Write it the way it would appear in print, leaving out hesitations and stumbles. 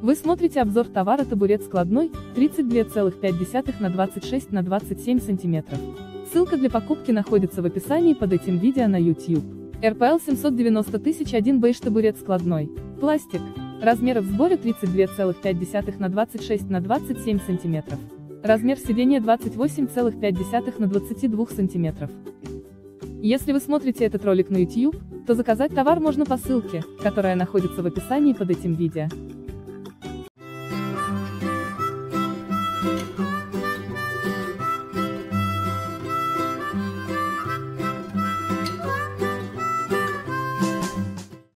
Вы смотрите обзор товара табурет складной, 32,5 на 26 на 27 см. Ссылка для покупки находится в описании под этим видео на YouTube. РПЛ 790 бейдж табурет складной. Пластик. Размеры в сборе 32,5 на 26 на 27 см. Размер сидения 28,5 на 22 см. Если вы смотрите этот ролик на YouTube, то заказать товар можно по ссылке, которая находится в описании под этим видео.